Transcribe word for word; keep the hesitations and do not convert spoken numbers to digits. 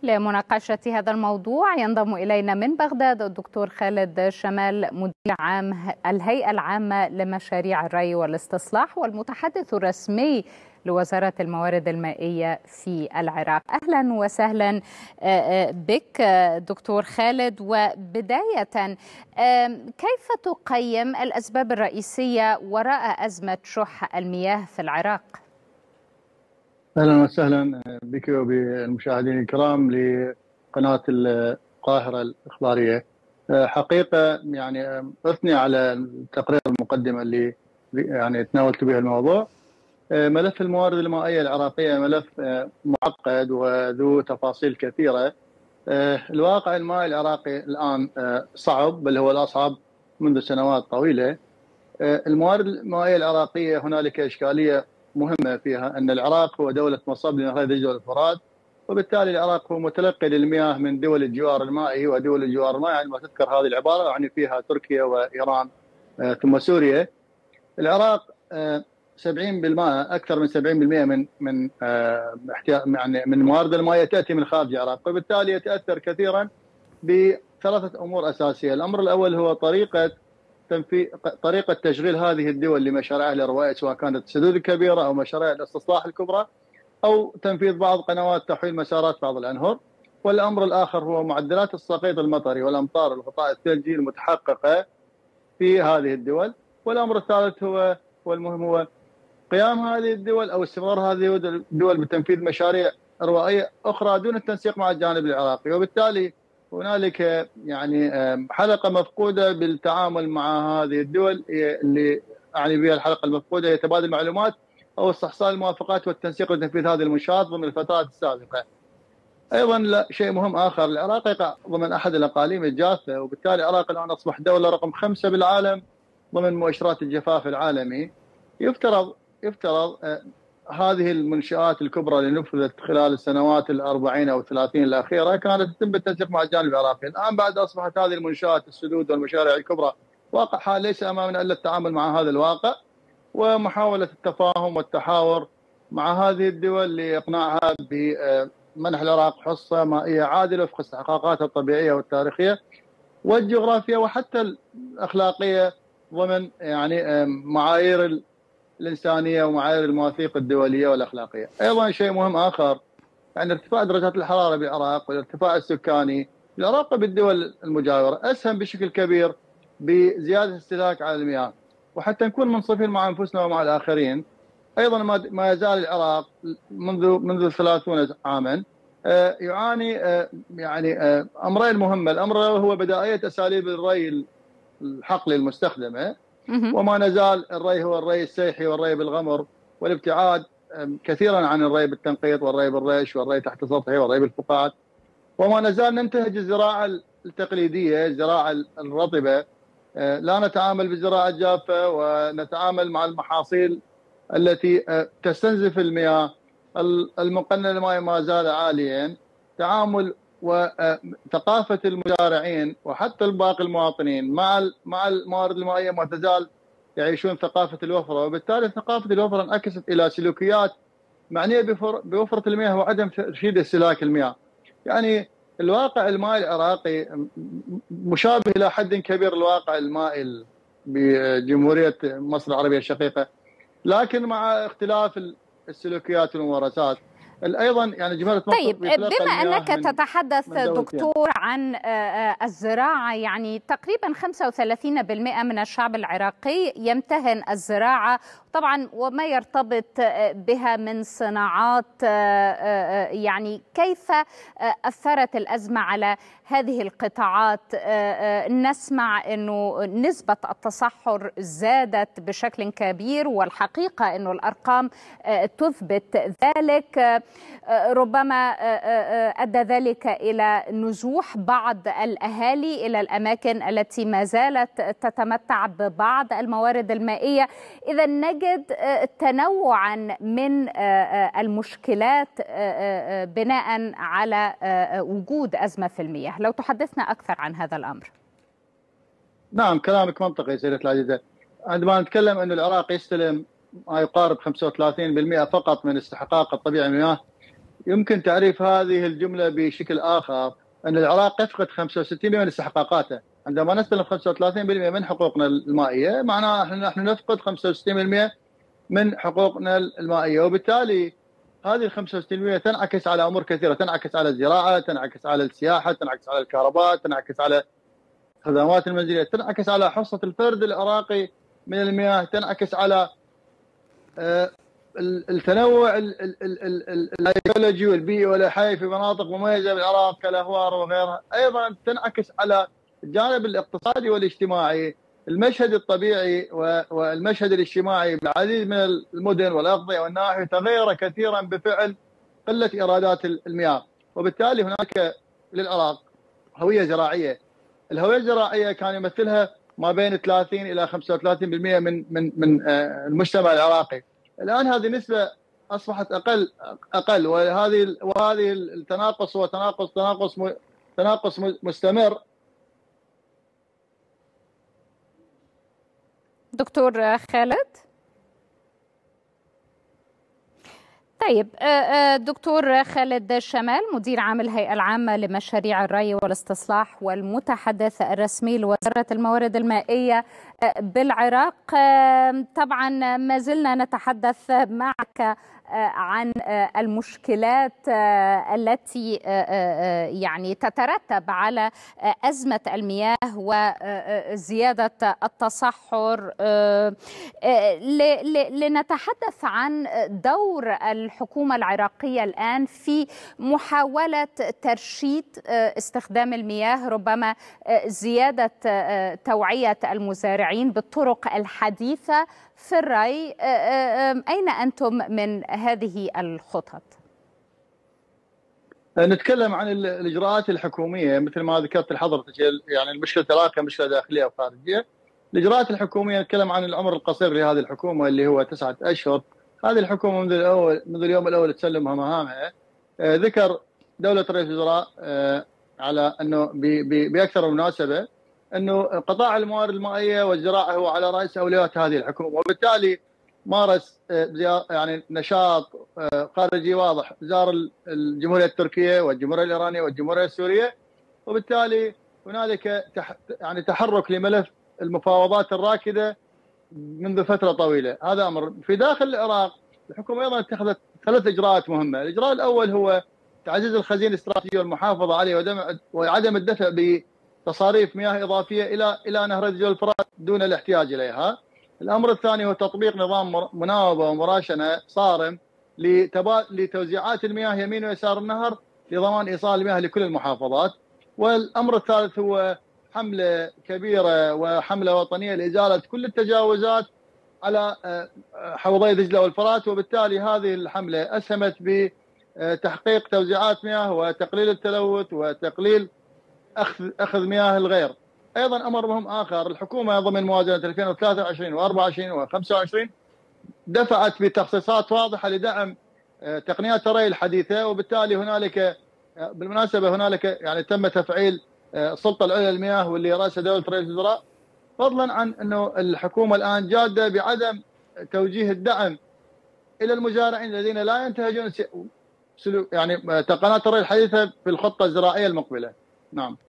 لمناقشة هذا الموضوع ينضم إلينا من بغداد الدكتور خالد شمال، مدير عام الهيئة العامة لمشاريع الري والاستصلاح والمتحدث الرسمي لوزارة الموارد المائية في العراق. أهلا وسهلا بك دكتور خالد. وبداية، كيف تقيم الأسباب الرئيسية وراء أزمة شح المياه في العراق؟ اهلا وسهلا بك وبالمشاهدين الكرام لقناه القاهره الاخباريه. حقيقه يعني اثني على التقرير المقدمه اللي يعني تناولت بها الموضوع. ملف الموارد المائيه العراقيه ملف معقد وذو تفاصيل كثيره. الواقع المائي العراقي الان صعب، بل هو الاصعب منذ سنوات طويله. الموارد المائيه العراقيه هنالك اشكاليه مهمه فيها ان العراق هو دوله مصب لنهر دجله والفرات، وبالتالي العراق هو متلقي للمياه من دول الجوار المائي، ودول الجوار المائي عندما تذكر هذه العباره يعني فيها تركيا وايران ثم سوريا. العراق سبعين بالمئة اكثر من سبعين بالمئة من من يعني من الموارد المائيه تاتي من خارج العراق، وبالتالي يتاثر كثيرا بثلاثه امور اساسيه. الامر الاول هو طريقه تنفيذ طريقه تشغيل هذه الدول لمشاريعها الروائيه، سواء كانت السدود الكبيره او مشاريع الاستصلاح الكبرى، او تنفيذ بعض قنوات تحويل مسارات بعض الانهر. والامر الاخر هو معدلات السقيط المطري والامطار الغطاء الثلجي المتحققه في هذه الدول. والامر الثالث هو والمهم هو قيام هذه الدول او استمرار هذه الدول بتنفيذ مشاريع روائيه اخرى دون التنسيق مع الجانب العراقي. وبالتالي هنالك يعني حلقه مفقوده بالتعامل مع هذه الدول، اللي اعني بها الحلقه المفقوده هي تبادل المعلومات او استحصال الموافقات والتنسيق لتنفيذ هذه المنشآت ضمن الفترات السابقه. ايضا لا شيء مهم اخر، العراق يقع ضمن احد الاقاليم الجافه، وبالتالي العراق الان اصبح دوله رقم خمسه بالعالم ضمن مؤشرات الجفاف العالمي. يفترض يفترض هذه المنشآت الكبرى اللي نفذت خلال السنوات الأربعين أو الثلاثين الأخيرة كانت تتم بالتنسيق مع الجانب العراقي. الآن بعد أصبحت هذه المنشآت السدود والمشاريع الكبرى واقع حال ليس أمامنا إلا التعامل مع هذا الواقع ومحاولة التفاهم والتحاور مع هذه الدول لإقناعها بمنح العراق حصة مائية عادلة وفق استحقاقاتها الطبيعية والتاريخية والجغرافية وحتى الأخلاقية ضمن يعني معايير الإنسانية ومعايير المواثيق الدولية والأخلاقية. أيضا شيء مهم آخر، يعني ارتفاع درجات الحرارة بالعراق والارتفاع السكاني بالعراق وبالدول المجاورة أسهم بشكل كبير بزيادة الاستهلاك على المياه. وحتى نكون منصفين مع أنفسنا ومع الآخرين، أيضا ما يزال العراق منذ منذ ثلاثين عاما يعاني يعني أمرين مهمة. الأمر هو بدائية أساليب الري الحقلي المستخدمة، وما نزال الري هو الري السيحي والري بالغمر، والابتعاد كثيرا عن الري بالتنقيط والري بالريش والري تحت سطحي والري بالفقاعات. وما نزال ننتهج الزراعة التقليدية، الزراعة الرطبة، لا نتعامل بالزراعة الجافة، ونتعامل مع المحاصيل التي تستنزف المياه. المقنن المائي ما زال عاليا. تعامل وثقافة المزارعين وحتى باقي المواطنين مع مع الموارد المائية ما تزال يعيشون ثقافة الوفرة، وبالتالي ثقافة الوفرة انعكست إلى سلوكيات معنية بوفرة المياه وعدم ترشيد استهلاك المياه. يعني الواقع المائي العراقي مشابه إلى حد كبير الواقع المائي بجمهورية مصر العربية الشقيقة، لكن مع اختلاف السلوكيات والممارسات. ايضا يعني جمهوريه مصر طيب، بما انك تتحدث دكتور عن الزراعه، يعني تقريبا خمسة وثلاثين بالمئة من الشعب العراقي يمتهن الزراعه طبعا وما يرتبط بها من صناعات. يعني كيف اثرت الازمه على هذه القطاعات؟ نسمع انه نسبه التصحر زادت بشكل كبير، والحقيقه انه الارقام تثبت ذلك. ربما أدى ذلك إلى نزوح بعض الأهالي إلى الأماكن التي ما زالت تتمتع ببعض الموارد المائية. إذا نجد تنوعا من المشكلات بناء على وجود أزمة في المياه. لو تحدثنا أكثر عن هذا الأمر. نعم، كلامك منطقي سيدتي العزيزة. عندما نتكلم أن العراق يستلم ما يقارب خمسة وثلاثين بالمئة فقط من استحقاق الطبيعي من المياه، يمكن تعريف هذه الجملة بشكل آخر، أن العراق يفقد خمسة وستين بالمئة من استحقاقاته. عندما نستلم خمسة وثلاثين بالمئة من حقوقنا المائية معناها نحن نفقد خمسة وستين بالمئة من حقوقنا المائية، وبالتالي هذه ال خمسة وستين بالمئة تنعكس على أمور كثيرة، تنعكس على الزراعة، تنعكس على السياحة، تنعكس على الكهرباء، تنعكس على الخدمات المنزلية، تنعكس على حصة الفرد العراقي من المياه، تنعكس على التنوع الايكولوجي والبيئي والحي في مناطق مميزه بالعراق كالاهوار وغيرها، ايضا تنعكس على الجانب الاقتصادي والاجتماعي، المشهد الطبيعي والمشهد الاجتماعي بالعديد من المدن والاقضيه والنواحي تغير كثيرا بفعل قله ايرادات المياه، وبالتالي هناك للعراق هويه زراعيه. الهويه الزراعيه كان يمثلها ما بين ثلاثين الى خمسة وثلاثين بالمئة من من من المجتمع العراقي. الان هذه النسبه اصبحت اقل اقل وهذه وهذه التناقص هو تناقص تناقص تناقص مستمر. دكتور خالد. طيب دكتور خالد شمال، مدير عام الهيئة العامة لمشاريع الري والاستصلاح والمتحدث الرسمي لوزارة الموارد المائية بالعراق، طبعا ما زلنا نتحدث معك عن المشكلات التي يعني تترتب على أزمة المياه وزيادة التصحر. لنتحدث عن دور الحكومة العراقية الآن في محاولة ترشيد استخدام المياه، ربما زيادة توعية المزارعين بالطرق الحديثة في الري. أين أنتم من هذه الخطط؟ نتكلم عن الإجراءات الحكومية مثل ما ذكرت لحضرتك، يعني المشكلة تراكم مشكلة داخلية وخارجية. الإجراءات الحكومية نتكلم عن العمر القصير لهذه الحكومة اللي هو تسعة أشهر. هذه الحكومة منذ الأول منذ اليوم الأول تسلمها مهامها. ذكر دولة رئيس الوزراء على أنه بأكثر من مناسبة أنه قطاع الموارد المائية والزراعة هو على رأس أولويات هذه الحكومة، وبالتالي مارس يعني نشاط خارجي واضح، زار الجمهورية التركية والجمهورية الإيرانية والجمهورية السورية، وبالتالي هنالك يعني تحرك لملف المفاوضات الراكدة منذ فترة طويلة. هذا أمر. في داخل العراق الحكومة أيضا اتخذت ثلاث إجراءات مهمة. الإجراء الأول هو تعزيز الخزين الاستراتيجي والمحافظة عليه وعدم الدفع بتصاريف مياه إضافية إلى إلى نهر الدجله والفرات دون الاحتياج إليها. الأمر الثاني هو تطبيق نظام مناوبة ومراشنة صارم لتوزيعات المياه يمين ويسار النهر لضمان إيصال المياه لكل المحافظات. والأمر الثالث هو حملة كبيرة وحملة وطنية لإزالة كل التجاوزات على حوضي دجلة والفرات، وبالتالي هذه الحملة أسهمت بتحقيق توزيعات مياه وتقليل التلوث وتقليل أخذ أخذ مياه الغير. أيضا أمر مهم آخر، الحكومة ضمن موازنة ألفين وثلاثة وعشرين وأربعة وعشرين وخمسة وعشرين دفعت بتخصيصات واضحة لدعم تقنيات الري الحديثة، وبالتالي هنالك بالمناسبة هنالك يعني تم تفعيل السلطة العليا للمياه واللي رأسها دولة رئيس الوزراء، فضلا عن أنه الحكومة الآن جادة بعدم توجيه الدعم إلى المزارعين الذين لا ينتهجون يعني تقنيات الري الحديثة في الخطة الزراعية المقبلة. نعم.